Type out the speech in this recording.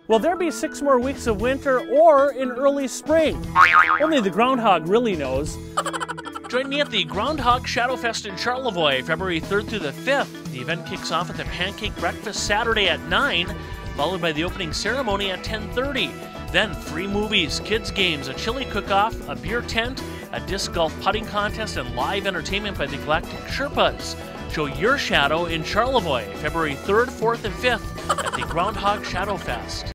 Will there be 6 more weeks of winter or in early spring? Only the groundhog really knows. Join me at the Groundhog Shadowfest in Charlevoix, February 3rd through the 5th. The event kicks off at the Pancake Breakfast Saturday at 9, followed by the opening ceremony at 10:30. Then free movies, kids games, a chili cook-off, a beer tent, a disc golf putting contest, and live entertainment by the Galactic Sherpas. Show your shadow in Charlevoix, February 3rd, 4th, and 5th at the Groundhog Shadowfest.